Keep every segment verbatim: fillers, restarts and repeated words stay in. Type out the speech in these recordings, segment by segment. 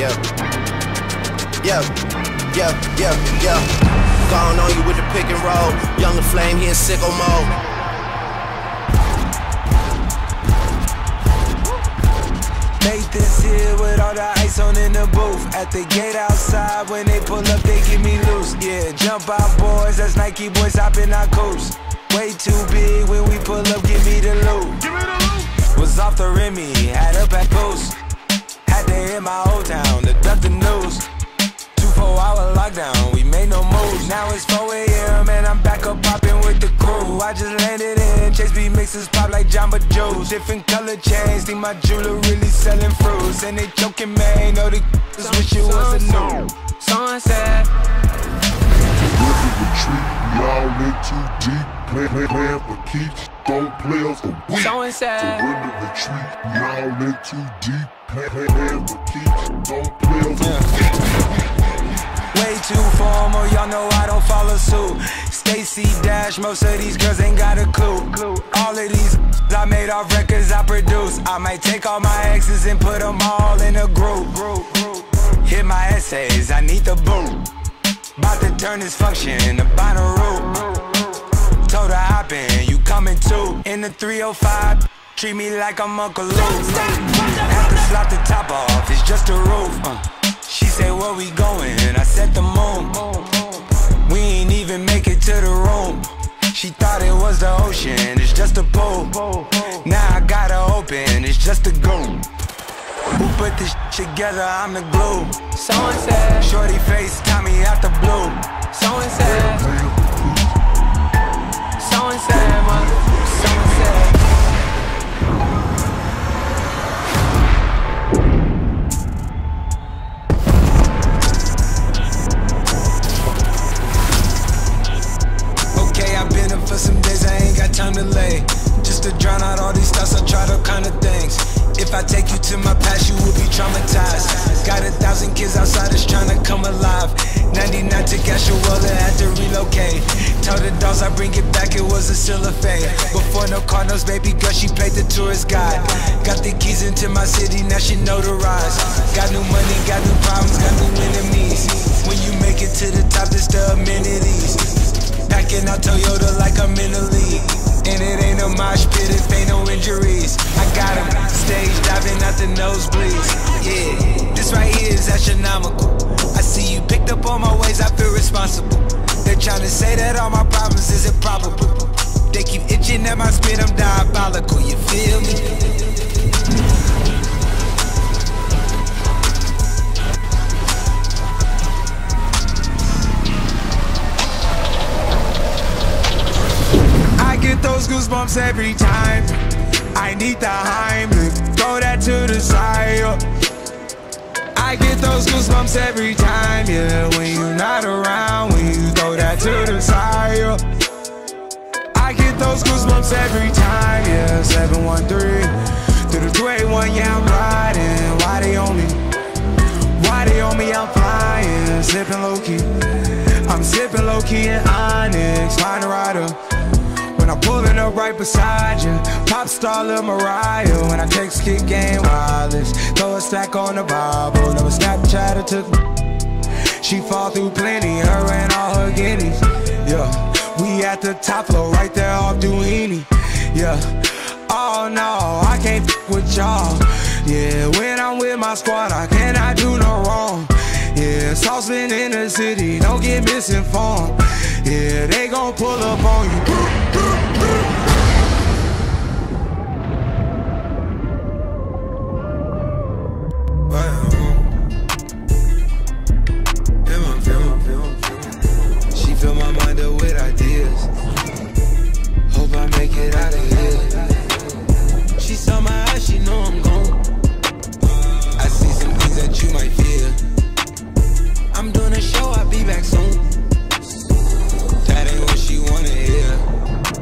Yeah. Yeah. Yeah. Yeah. Yeah. Gone on you with the pick and roll. Younger Flame, he in sicko mode. Made this here with all the ice on in the booth. At the gate outside, when they pull up, they get me loose. Yeah, jump out boys, that's Nike boys hopping our coast. Way too big when we pull up, give me the loot. Give me the loot. Was off the Remy, had up at Boost. Had to hit my old town to duck the news. Two four hour lockdown, we made no moves. Now it's four A M and I'm back up popping with the crew. I just landed in, Chase B mixes pop like Jamba Juice. Different color chains, think my jeweler really selling fruits. And they joking, man, know the just wish it was a new sunset. Retreat, we all in too deep. Play, play, plan for keeps, don't play us a week. Surrender, retreat, we all in too deep. Play, play, plan for keeps, don't play us a week. Way too formal, y'all know I don't follow suit. Stacy Dash, most of these girls ain't got a clue. All of these I made off records I produce. I might take all my exes and put them all in a group. Hit my essays, I need the boot. About to turn this function to Bonnaroo. Told her hop in, you coming too. In the three oh five, treat me like I'm Uncle Luke. Have to slap the top off, it's just a roof. uh. She said, where we going? I said the moon. We ain't even make it to the room. She thought it was the ocean, it's just a pool. Now I gotta open, it's just a goon. Who put this shit together? I'm the glue. Someone said, shorty face, Tommy out the blue. Someone said, someone said, man. Someone said. Okay, I've been up for some days, I ain't got time to lay. Just to drown out all these thoughts, I tried all kind of things. If I take you to my past, you will be traumatized. Got a thousand kids outside that's trying to come alive. ninety-nine took Ashewella, had to relocate. Told the dolls I bring it back, it was a still a fate. Before no Cardinals, baby girl, she played the tourist guide. Got the keys into my city, now she notarized. Got new money, got new problems, got new enemies. When you make it to the top, it's the amenities. Packing out Toyota like I'm in the league. And it ain't a mosh pit if ain't no injuries. I got him, stage diving out the nosebleeds. Yeah, this right here is astronomical. I see you picked up on my ways, I feel responsible. They're trying to say that all my problems is improbable. They keep itching at my spit, I'm diabolical, you feel me? Get those goosebumps every time. I need the Heimlich, throw that to the side. I get those goosebumps every time, yeah. When you're not around, when you throw that to the side. I get those goosebumps every time, yeah. seven one three through the two eight one, yeah, I'm riding. Why they on me? Why they on me? I'm flying, sipping low key. I'm sipping low key in Onyx, find a rider. When I'm pulling up right beside you, pop star Lil Mariah. When I text kick game wireless, throw a stack on the Bible. Never Snapchat or took me. She fall through plenty, her and all her guineas. Yeah, we at the top floor, right there off Duini. Yeah, oh no, I can't f with y'all. Yeah, when I'm with my squad, I cannot do no wrong. Yeah, saucepan in the city, don't get misinformed. Yeah, they gon' pull up on you. She fill my mind up with ideas. Hope I make it out of here. She saw my eyes, she know I'm gone. I see some things that you might fear. I'm doing a show, I'll be back soon. That ain't what she wanna hear.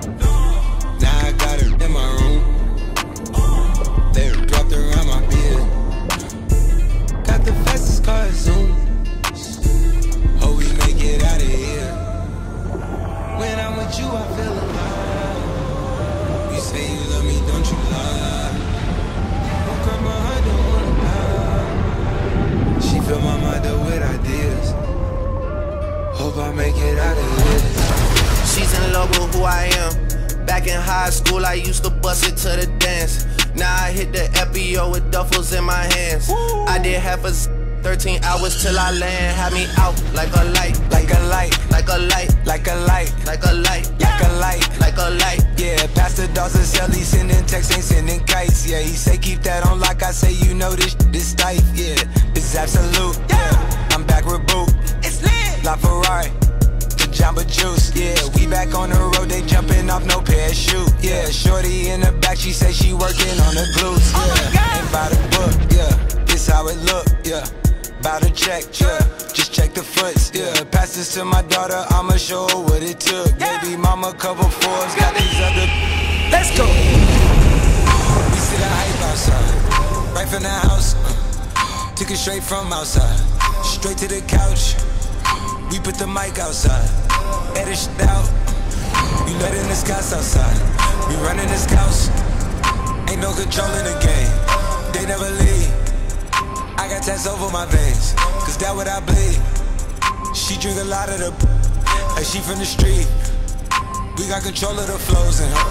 I'ma make it out of here. She's in love with who I am. Back in high school, I used to bust it to the dance. Now I hit the F B O with duffels in my hands. Woo. I did half a thirteen hours till I land. Had me out like a light, like a light, like a light, like a light, like a light, like a light, like a light. Yeah, Pastor Dawson said he sending texts, ain't sending kites. Yeah, he say keep that on like I say, you know this this tight. Yeah, it's absolute. Yeah, I'm back with Boot. It's lit. La Ferrari, the Jamba Juice. Yeah, we back on the road, they jumping off no parachute. Yeah, shorty in the back, she say she working on the glutes. Yeah, oh my God. Ain't by the book. Yeah, this how it look. Yeah. Bout to check, yeah, just check the foots, yeah. Pass this to my daughter, I'ma show her what it took. Yeah. Baby mama, couple fours, got these other. Let's go. We see the hype outside, right from the house. uh, Took it straight from outside, straight to the couch. We put the mic outside, edit shit out. We letting the scouts outside, we running the scouts. Ain't no control in the game, they never leave. I got tats over my veins, cause that what I bleed. She drink a lot of the like she from the street. We got control of the flows in her.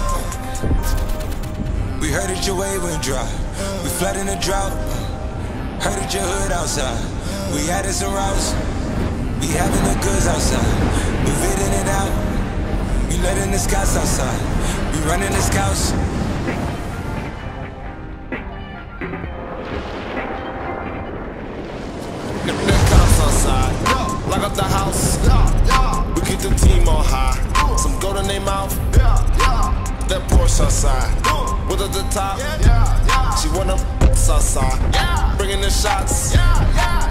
We heard that your wave went dry, we flood in the drought. Heard that your hood outside, we added some routes. We having the goods outside, move it in and out. We letting the scouts outside, we running the scouts. Lock up the house, we keep the team on high. Some gold in their mouth, that Porsche outside. With at the top, she wanna outside. Bringing the shots,